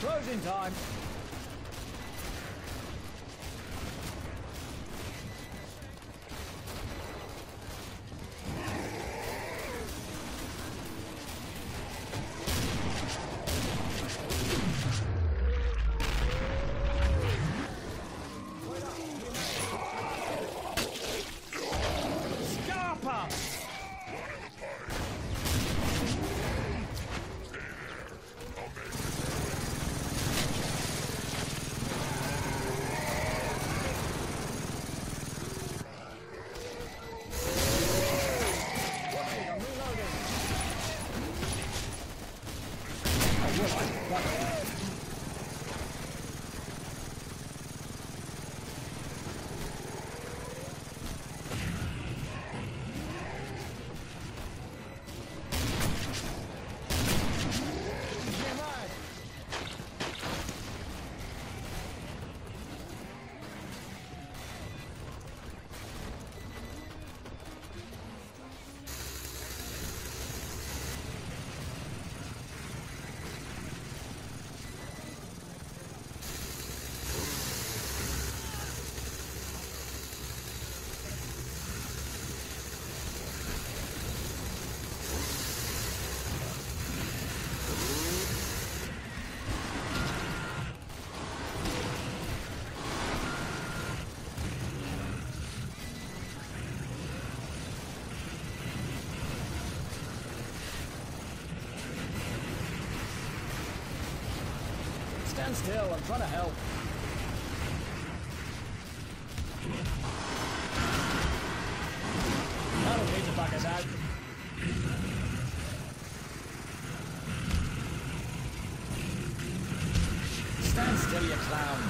Closing time. Stand still, I'm trying to help. That'll need to back us out. Stand still, you clown.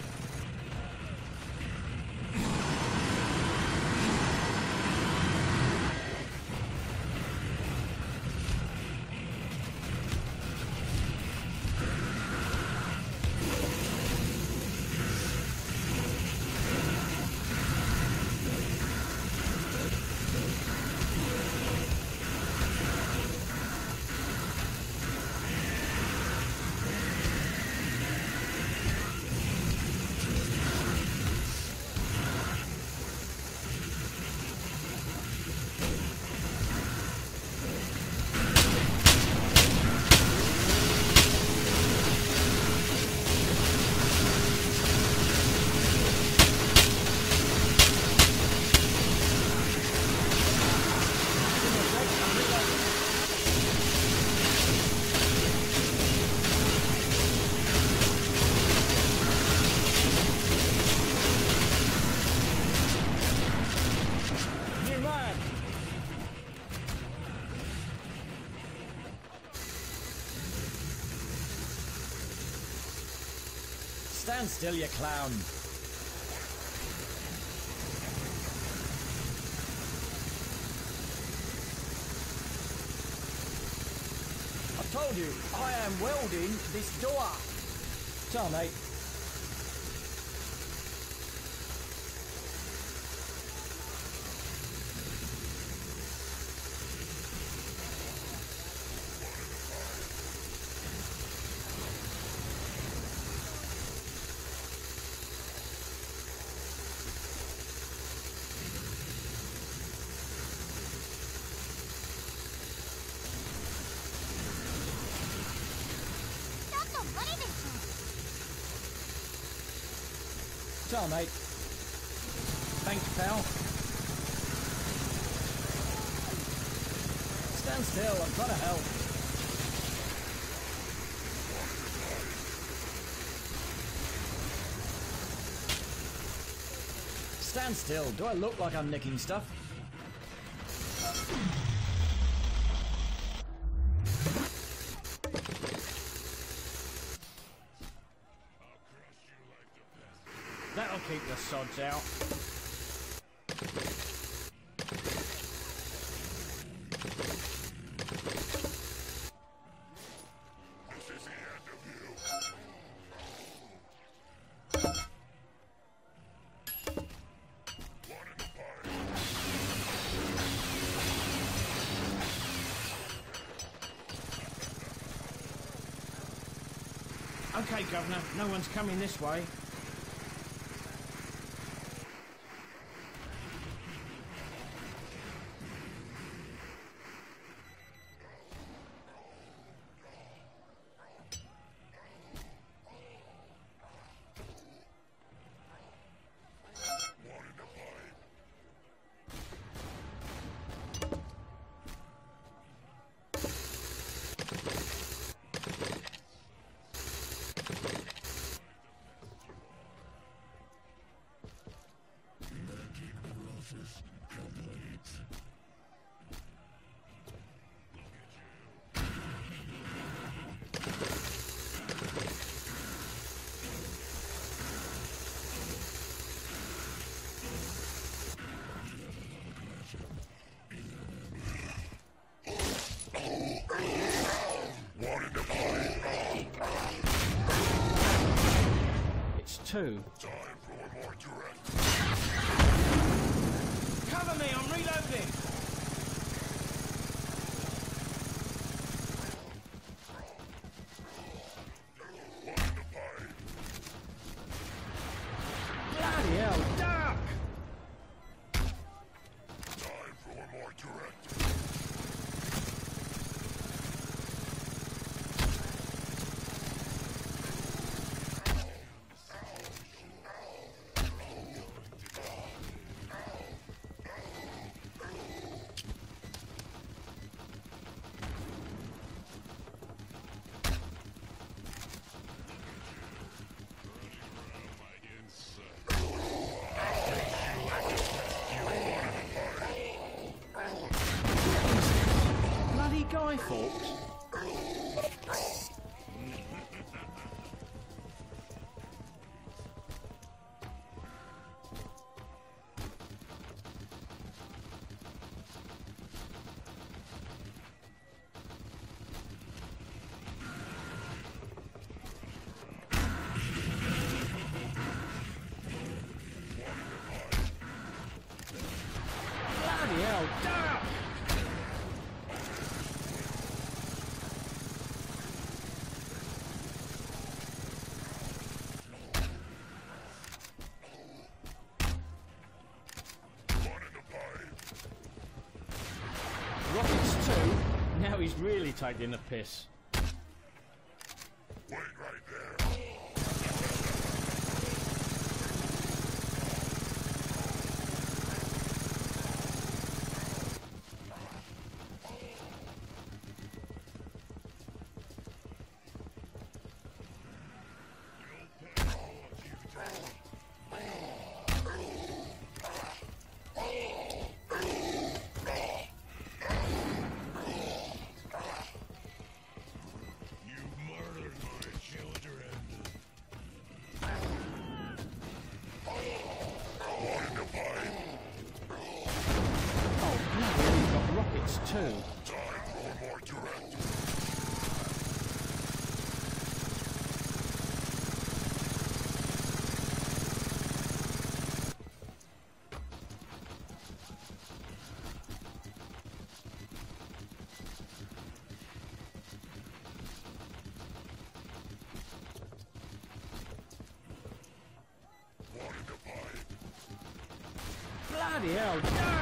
Stand still, you clown. I told you, I am welding this door. So, mate. So, mate. Thanks, pal. Stand still, I'm trying to help. Stand still. Do I look like I'm nicking stuff? That'll keep the sods out. Okay, Governor, no one's coming this way. It's two. Time for a more direct. Cover me, I'm reloading! Bloody hell, duck! Time for a more direct. Bloody Guy Fawkes. Bloody hell, duck! Rockets two. Now he's really taking the piss. Wait right there. You murdered my children. Wanting to fight? Oh, bloody hell, he's got rockets too. Time for a more direct. Wanting to fight? Bloody hell, duck!